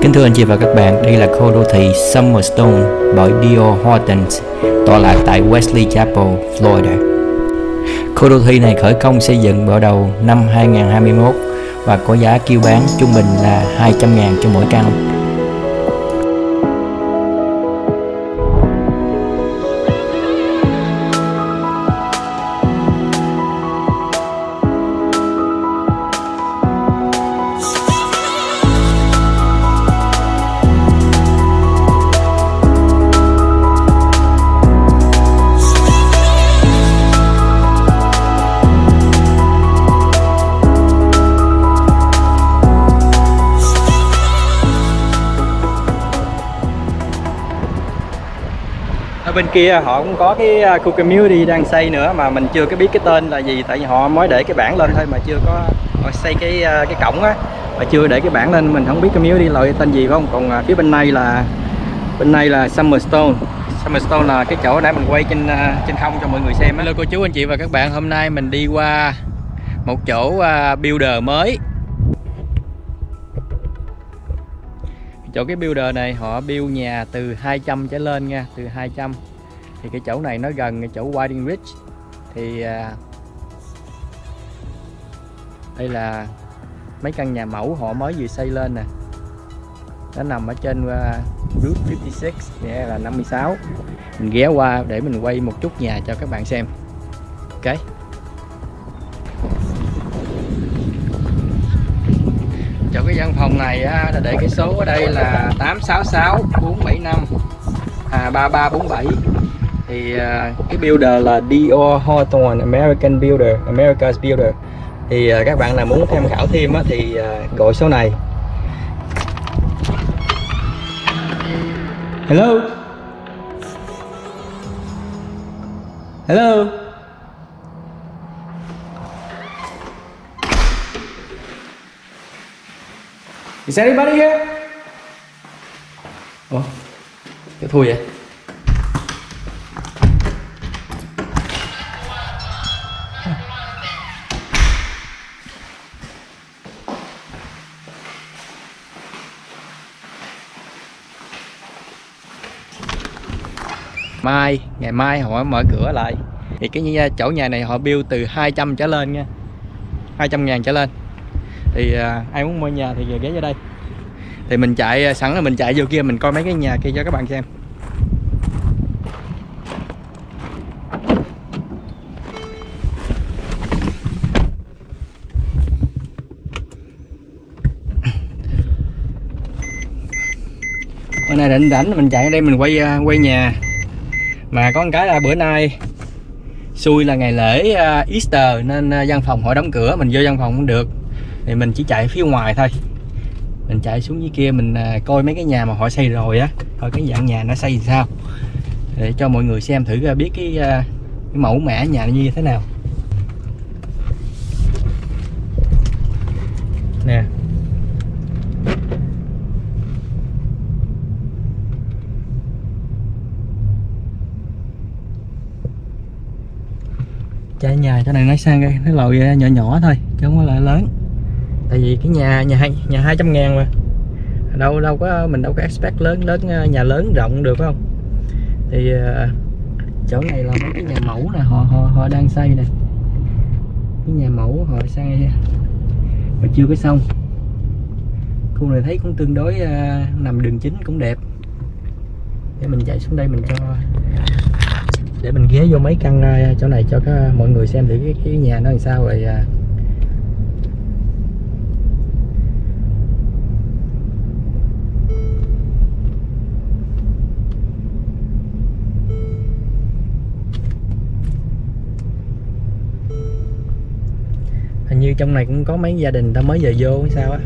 Kính thưa anh chị và các bạn, đây là khu đô thị Summerstone bởi D.R. Hortons, tọa lạc tại Wesley Chapel, Florida. Khu đô thị này khởi công xây dựng vào đầu năm 2021 và có giá kêu bán trung bình là 200.000 cho mỗi căn. Ở bên kia họ cũng có cái khu community đang xây nữa mà mình chưa có biết cái tên là gì, tại vì họ mới để cái bảng lên thôi mà chưa có, họ xây cái cổng á mà chưa để cái bảng lên, mình không biết community là tên gì phải không. Còn phía bên này là Summerstone. Summerstone là cái chỗ nãy mình quay trên không cho mọi người xem á. Hello cô chú anh chị và các bạn, hôm nay mình đi qua một chỗ builder mới. Chỗ cái builder này họ build nhà từ 200 trở lên nha, từ 200. Thì cái chỗ này nó gần cái chỗ Whiting Ridge. Thì đây là mấy căn nhà mẫu họ mới vừa xây lên nè. Nó nằm ở trên Route 56, nghĩa là 56. Mình ghé qua để mình quay một chút nhà cho các bạn xem. Ok. Chỗ cái văn phòng này á, là để cái số ở đây là 866 475 3347. Thì cái builder là D.R. Horton, American Builder, America's Builder. Thì các bạn nào muốn tham khảo thêm á, thì gọi số này. Hello. Hello. Is anybody here? Ủa? Cái thui vậy? Ngày mai họ mở cửa lại. Thì cái chỗ nhà này họ build từ 200 trở lên nha, 200.000 trở lên. Thì ai muốn mua nhà thì ghé vô đây. Thì mình chạy sẵn là mình chạy vô kia mình coi mấy cái nhà kia cho các bạn xem. Bữa nay định rảnh mình chạy ở đây mình quay nhà. Mà có một cái là bữa nay xui là ngày lễ Easter nên văn phòng họ đóng cửa, mình vô văn phòng không được. Thì mình chỉ chạy phía ngoài thôi. Mình chạy xuống dưới kia mình coi mấy cái nhà mà họ xây rồi á, coi cái dạng nhà nó xây làm sao, để cho mọi người xem thử biết cái mẫu mã nhà như thế nào nè. Chạy nhà chỗ này nó sang cái nó lồi nhỏ nhỏ thôi chứ không có lại lớn. Tại vì cái nhà 200.000 mà đâu có, mình đâu có expect lớn nhà lớn rộng được phải không. Thì chỗ này là mấy cái nhà mẫu nè, họ đang xây nè. Cái nhà mẫu họ xây mà chưa có xong. Khu này thấy cũng tương đối nằm đường chính cũng đẹp. Để mình chạy xuống đây mình cho, để mình ghé vô mấy căn chỗ này cho mọi người xem thử cái nhà nó làm sao rồi. Hình như trong này cũng có mấy gia đình ta mới về vô hay sao á.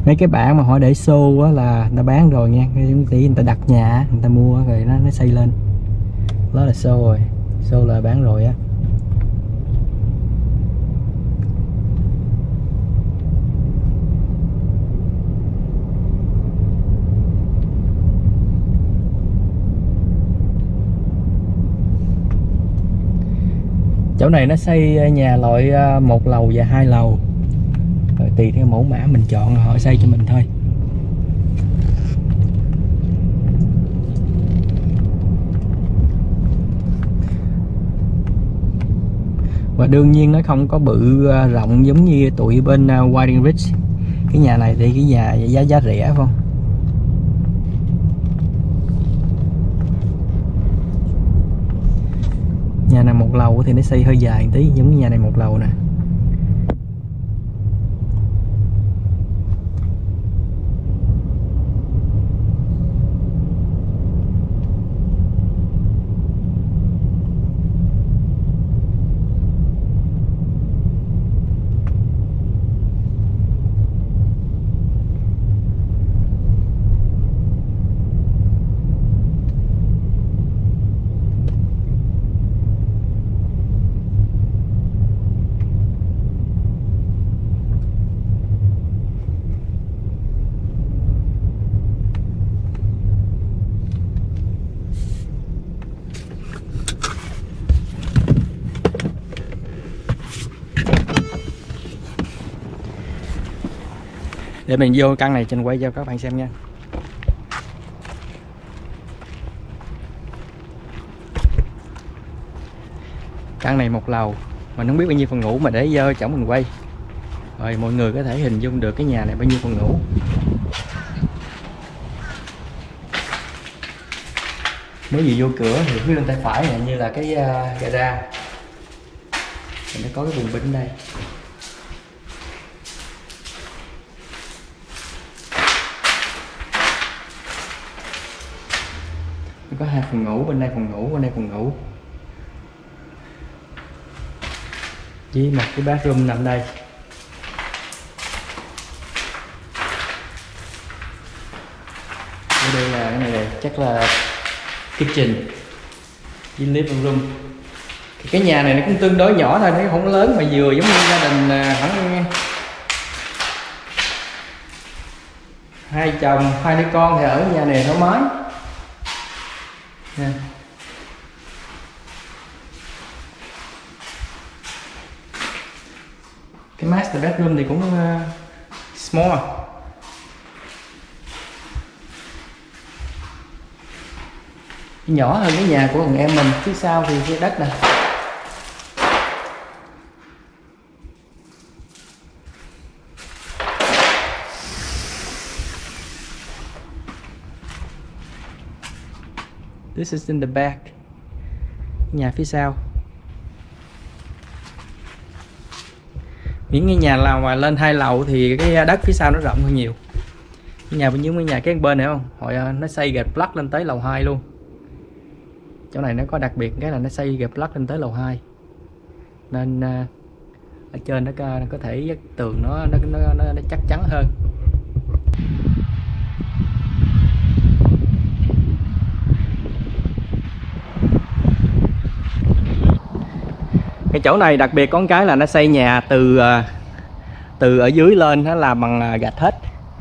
Mấy cái bảng mà họ để xô á là người ta bán rồi nha, tí người ta đặt nhà người ta mua rồi nó xây lên, đó là xô rồi, xô là bán rồi á. Chỗ này nó xây nhà loại 1 lầu và 2 lầu, rồi tùy theo mẫu mã mình chọn họ xây cho mình thôi. Và đương nhiên nó không có bự rộng giống như tụi bên Whiting Ridge. Cái nhà này thì cái nhà giá rẻ phải không? Nhà này 1 lầu thì nó xây hơi dài một tí, giống như nhà này 1 lầu nè. Để mình vô căn này trình quay cho các bạn xem nha. Căn này 1 lầu, mình không biết bao nhiêu phòng ngủ mà để vô chỗ mình quay. Rồi mọi người có thể hình dung được cái nhà này bao nhiêu phòng ngủ. Mới vừa vô cửa thì phía bên tay phải này như là cái gara. Nó có cái buồng binh đây. Có 2 phòng ngủ, bên đây phòng ngủ, bên đây phòng ngủ. Với một cái bathroom nằm đây. Ở đây là cái này chắc là kitchen với living room. Cái nhà này nó cũng tương đối nhỏ thôi, nó không lớn mà vừa giống như gia đình khoảng 2 chồng 2 đứa con thì ở nhà này thoải mái. Nè. Cái master bedroom thì cũng small. Nhỏ hơn cái nhà của thằng em mình, phía sau thì cái đất nè. This is in the back. Nhà phía sau. Những cái nhà nào mà lên 2 lầu thì cái đất phía sau nó rộng hơn nhiều. Cái nhà bên dưới cái nhà cái bên này không? Họ nó xây gạch block lên tới lầu 2 luôn. Chỗ này nó có đặc biệt cái là nó xây gạch block lên tới lầu 2. Nên ở trên nó có thể tường nó chắc chắn hơn. Cái chỗ này đặc biệt có một cái là nó xây nhà từ ở dưới lên, nó làm bằng gạch hết.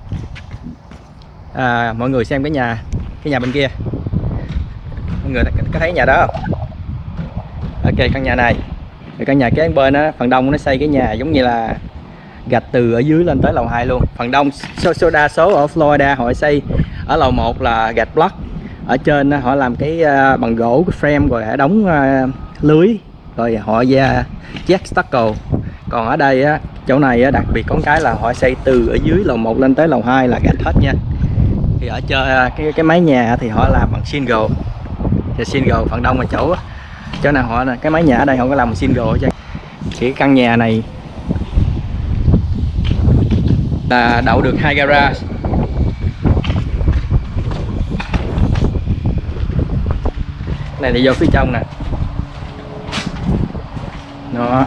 Mọi người xem cái nhà bên kia, mọi người có thấy nhà đó không? Ok, căn nhà này thì căn nhà kế bên đó, phần đông nó xây cái nhà giống như là gạch từ ở dưới lên tới lầu 2 luôn. Phần đông đa số ở Florida họ xây ở lầu 1 là gạch block, ở trên họ làm cái bằng gỗ, cái frame rồi họ đóng lưới rồi họ ra jack stucco. Còn ở đây á, chỗ này á, đặc biệt có cái là họ xây từ ở dưới lầu 1 lên tới lầu 2 là gạch hết nha. Thì ở trên cái mái nhà thì họ làm bằng shingle. Thì shingle phần đông là chỗ nào họ cái mái nhà ở đây họ có làm bằng shingle cho. Cái căn nhà này là đậu được 2 garage. Này thì vô phía trong nè. Đó.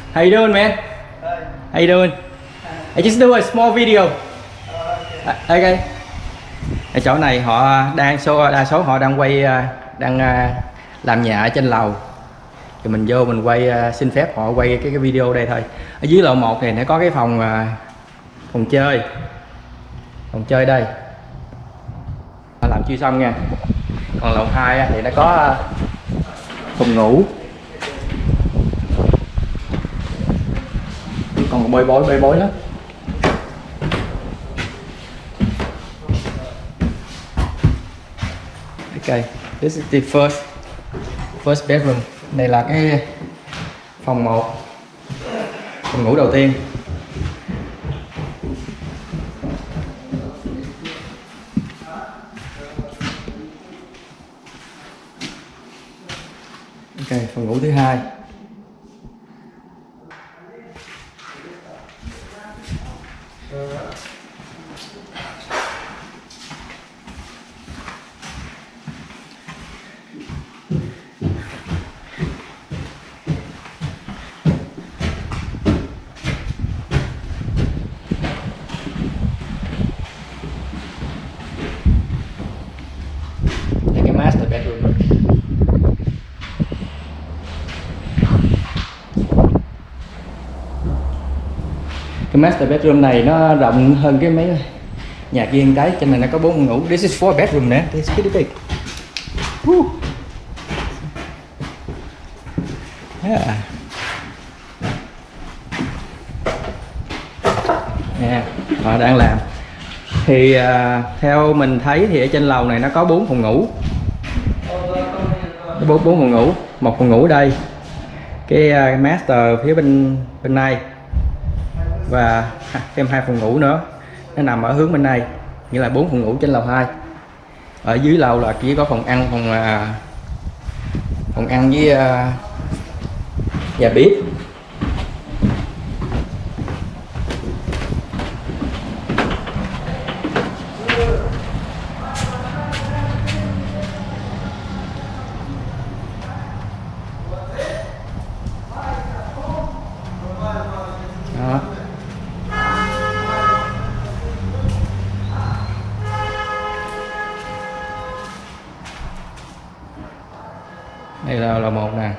How you doing, man? How you doing? I just do a small video. Okay. Ở chỗ này họ đa số họ đang quay làm nhà ở trên lầu. Thì mình vô mình quay, xin phép họ quay cái video đây thôi. Ở dưới lầu 1 thì nó có cái phòng chơi đây. Họ làm chưa xong nha. Còn lầu 2 thì nó có phòng ngủ. Còn bơi bối lắm. Okay, this is the first bedroom. Đây là cái phòng 1, phòng ngủ đầu tiên. Ok, phòng ngủ thứ 2. Master bedroom. Cái master bedroom này nó rộng hơn cái mấy nhà kia một cái, trên này nó có 4 phòng ngủ. This is 4 bedroom nè, this is pretty big. Yeah. Yeah, họ đang làm. Thì theo mình thấy thì ở trên lầu này nó có 4 phòng ngủ. 4 phòng ngủ, một phòng ngủ đây, cái master phía bên này và thêm 2 phòng ngủ nữa, nó nằm ở hướng bên này, nghĩa là 4 phòng ngủ trên lầu 2. Ở dưới lầu là chỉ có phòng ăn, phòng ăn với nhà bếp. Đó. Đây là 1 nè.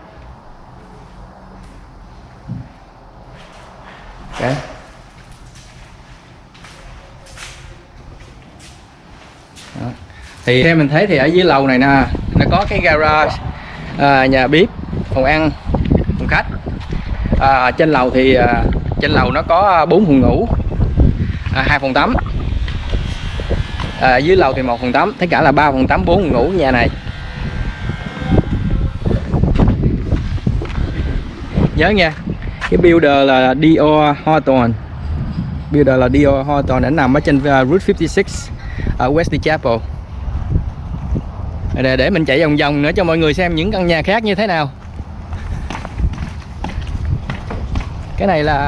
Okay. Đó. Thì theo mình thấy thì ở dưới lầu này nè, nó có cái garage, nhà bếp, phòng ăn, phòng khách. Trên lầu thì trên lầu nó có 4 phòng ngủ, 2 phòng tắm. Dưới lầu thì 1 phòng tắm, tất cả là 3 phòng tắm, 4 phòng ngủ nhà này. Nhớ nha, cái builder là D.R. Horton. Builder là D.R. Horton, đã nằm ở trên Route 56 ở Wesley Chapel. Để mình chạy vòng vòng nữa cho mọi người xem những căn nhà khác như thế nào. Cái này là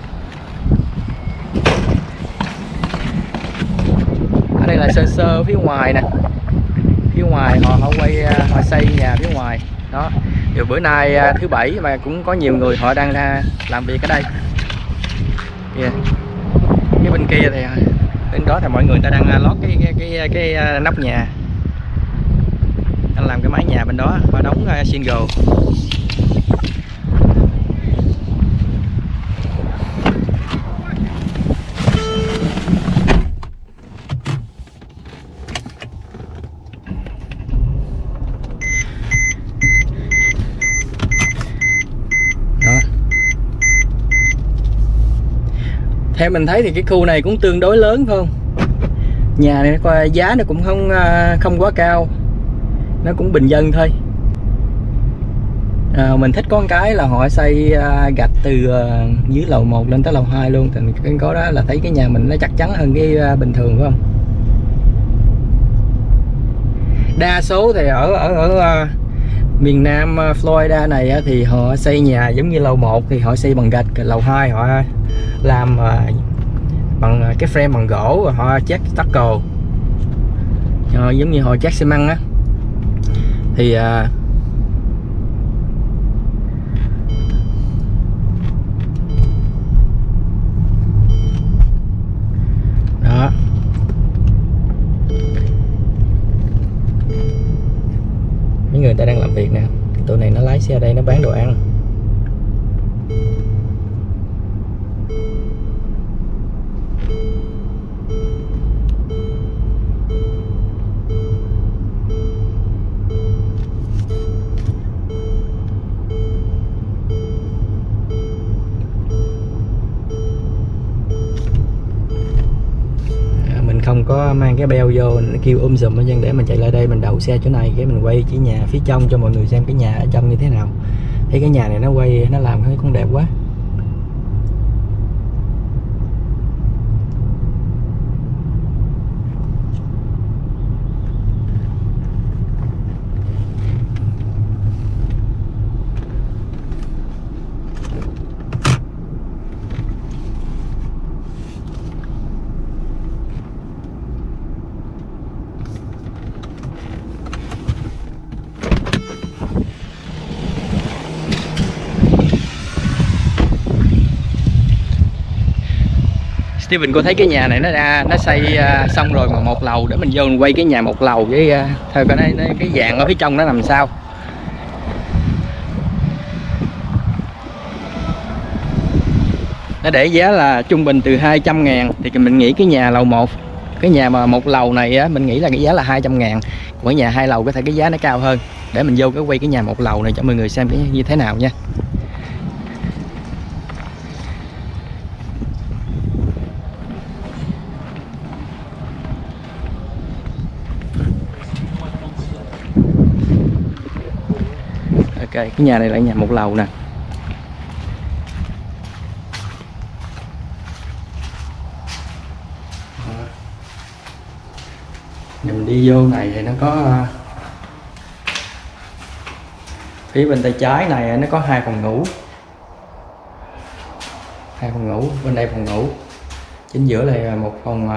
ở đây là sơ phía ngoài nè. Phía ngoài họ quay, họ xây nhà phía ngoài. Đó. Thì bữa nay thứ Bảy mà cũng có nhiều người họ đang ra làm việc ở đây. Yeah. Cái bên kia thì bên đó thì mọi người ta đang lót cái nóc nhà. Đang làm cái mái nhà bên đó và đóng shingle. Theo mình thấy thì cái khu này cũng tương đối lớn phải không? Nhà này coi giá nó cũng không quá cao, nó cũng bình dân thôi. Mình thích có một cái là họ xây gạch từ dưới lầu 1 lên tới lầu 2 luôn, thì cái có đó là thấy cái nhà mình nó chắc chắn hơn cái bình thường phải không? Đa số thì ở miền Nam Florida này thì họ xây nhà giống như lầu 1 thì họ xây bằng gạch, lầu 2 họ làm bằng cái frame bằng gỗ, họ chát stucco, giống như họ chát xi măng á. Thì người ta đang làm việc nè. Tụi này nó lái xe ở đây nó bán đồ ăn. Không có mang cái beo vô, nó kêu sùm ở dân để mình chạy lại đây mình đậu xe chỗ này, cái mình quay chỉ nhà phía trong cho mọi người xem cái nhà ở trong như thế nào. Thấy cái nhà này nó quay, nó làm cũng đẹp quá. Steven, cô thấy cái nhà này nó xây xong rồi mà một lầu, để mình vô mình quay cái nhà một lầu với thôi coi cái dạng ở phía trong nó làm sao. Nó để giá là trung bình từ 200.000 thì mình nghĩ cái nhà lầu 1, cái nhà mà một lầu này á, mình nghĩ là cái giá là 200.000. Của nhà 2 lầu có thể cái giá nó cao hơn. Để mình vô cái quay cái nhà một lầu này cho mọi người xem cái như thế nào nha. Ok, cái nhà này là nhà một lầu nè. Mình đi vô này thì nó có phía bên tay trái này nó có 2 phòng ngủ. 2 phòng ngủ, bên đây phòng ngủ. Chính giữa là một phòng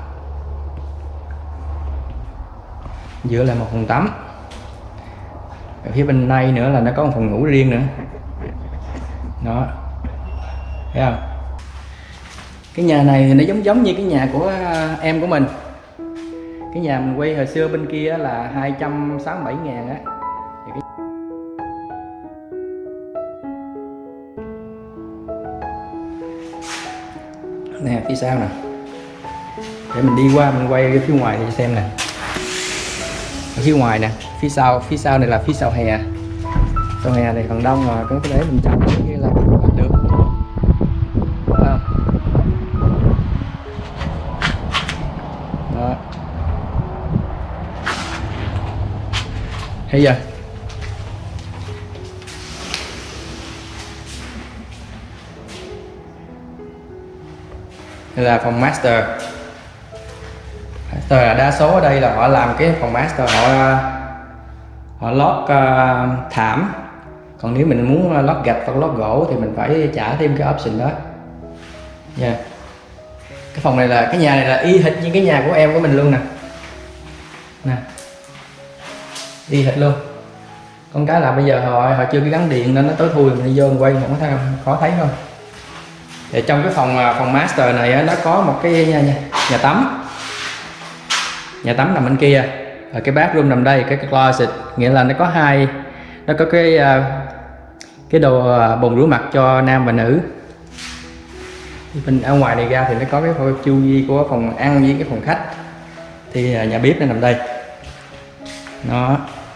giữa là một phòng tắm. Ở phía bên này nữa là nó có một phòng ngủ riêng nữa. Đó. Thấy không? Cái nhà này thì nó giống như cái nhà của em của mình. Cái nhà mình quay hồi xưa bên kia là 267.000 á. Nè phía sau nè. Để mình đi qua mình quay cái phía ngoài để xem nè. Ở phía ngoài nè, phía sau này là phía sau hè. Sau hè này phần đông mà có để mình trồng cái kia là được. Đó. Đó. Thấy chưa? Đây là phòng master. Master là đa số ở đây là họ làm cái phòng master, họ lót thảm. Còn nếu mình muốn lót gạch hoặc lót gỗ thì mình phải trả thêm cái option đó nha. Yeah. Cái phòng này là, cái nhà này là y hệt như cái nhà của em của mình luôn nè. Nè, y hệt luôn. Con cái là bây giờ họ chưa cái gắn điện nên nó tối thui, mình đi vô mình quay không có khó thấy thôi. Thì trong cái phòng master này nó có một cái nhà tắm. Nhà tắm nằm bên kia, và cái bathroom nằm đây, cái closet, nghĩa là nó có nó có cái đồ bồn rửa mặt cho nam và nữ. Bên ở ngoài này ra thì nó có cái chu vi của phòng ăn với cái phòng khách. Thì nhà bếp nó nằm đây. Nó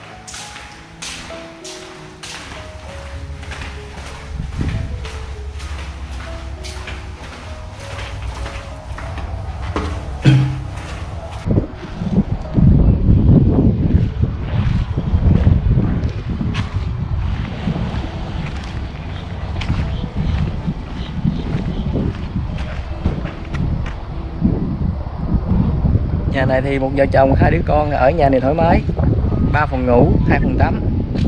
nhà này thì một vợ chồng 2 đứa con ở nhà này thoải mái. 3 phòng ngủ, 2 phòng tắm.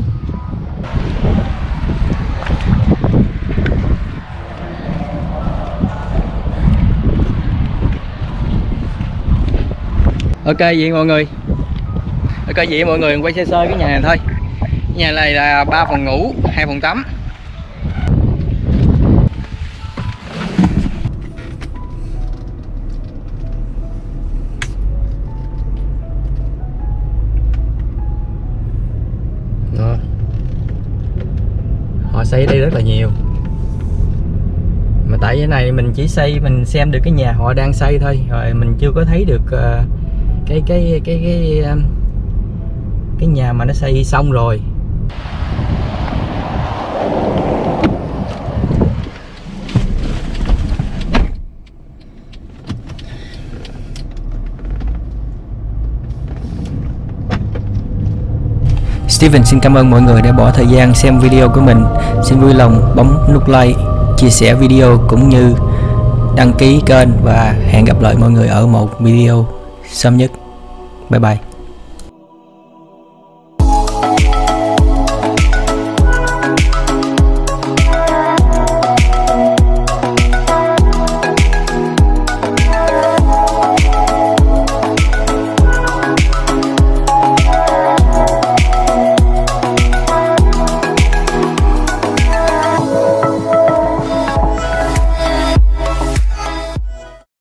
Ok vậy mọi người. Ok vậy mọi người quay sơ cái nhà này thôi. Nhà này là 3 phòng ngủ, 2 phòng tắm. xây ở đây rất là nhiều. Mà tại cái này mình chỉ xây, mình xem được cái nhà họ đang xây thôi, rồi mình chưa có thấy được cái nhà mà nó xây xong rồi. Steven xin cảm ơn mọi người đã bỏ thời gian xem video của mình. Xin vui lòng bấm nút like, chia sẻ video cũng như đăng ký kênh, và hẹn gặp lại mọi người ở một video sớm nhất. Bye bye.